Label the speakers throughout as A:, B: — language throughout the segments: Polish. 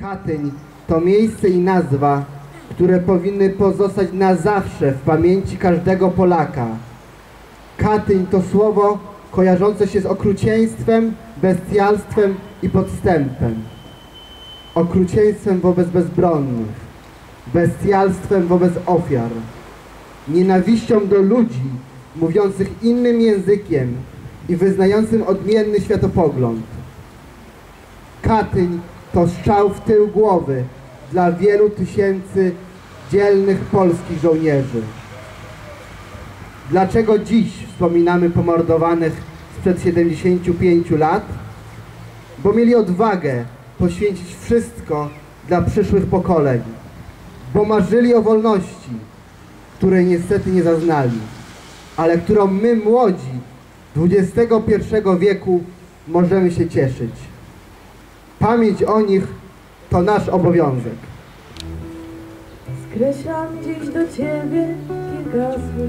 A: Katyń to miejsce i nazwa, które powinny pozostać na zawsze w pamięci każdego Polaka. Katyń to słowo kojarzące się z okrucieństwem, bestialstwem i podstępem. Okrucieństwem wobec bezbronnych, bestialstwem wobec ofiar, nienawiścią do ludzi mówiących innym językiem i wyznającym odmienny światopogląd. Katyń to strzał w tył głowy dla wielu tysięcy dzielnych polskich żołnierzy. Dlaczego dziś wspominamy pomordowanych sprzed 75 lat? Bo mieli odwagę poświęcić wszystko dla przyszłych pokoleń. Bo marzyli o wolności, której niestety nie zaznali, ale którą my, młodzi XXI wieku, możemy się cieszyć. Pamięć o nich to nasz obowiązek.
B: Skreślam dziś do ciebie kilka słów,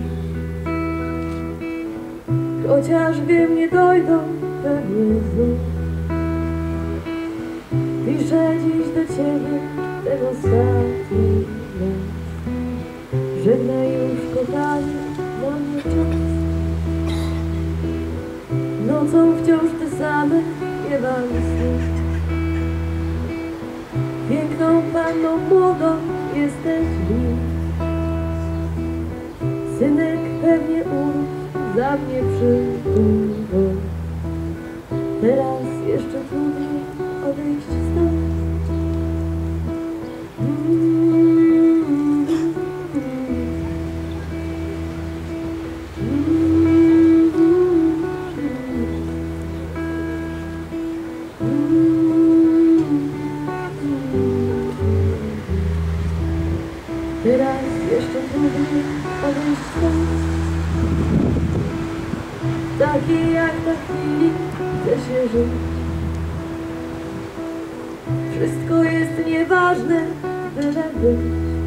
B: chociaż wiem, nie dojdą pewnie znów. Piszę dziś do ciebie ten ostatni raz. Żegnaj już, kochanie, dla mnie czas. Nocą wciąż te same śpiewam sny. Piękną panną młodą jesteś mi. Synek pewnie urósł, za mnie przybył. Teraz jeszcze trudniej odejść stąd. Teraz jeszcze trudniej odejść stąd. Taki jak na chwili chce się żyć. Wszystko jest nieważne, byle być.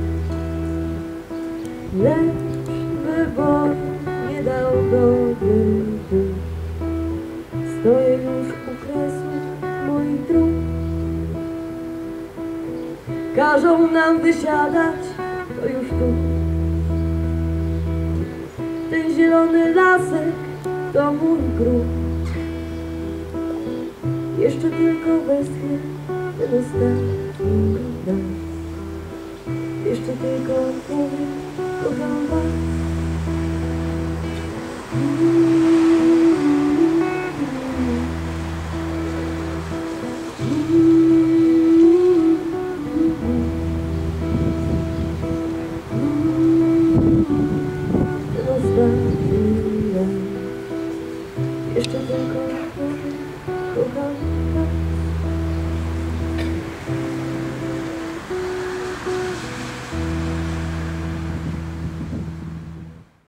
B: Lecz wybór nie dał dobry być. Stoję już u kresu moich dróg. Każą nam wysiadać, to już tu. Ten zielony lasek to mój grób. Jeszcze tylko westchnie ten ostatni raz. Jeszcze tylko powiem, kocham was.